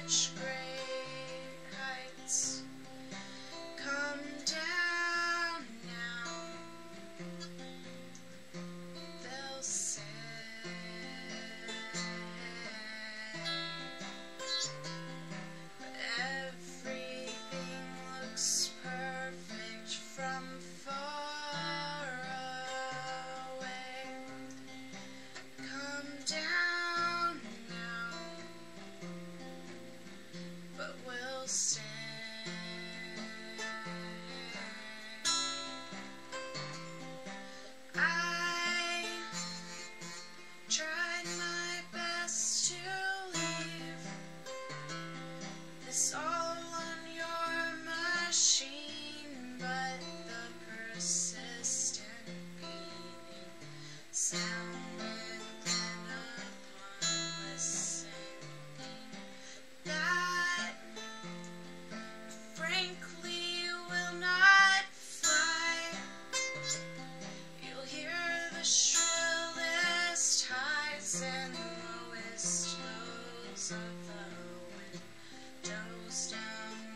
reach great heights. Come down now, they'll say. But everything looks perfect from far away. Come down now, but we'll stay. I tried my best to leave this all on your machine, but the persistent beating sounded then upon listening that frankly will not fly. You'll hear the shrillest highs and lowest lows of the windows down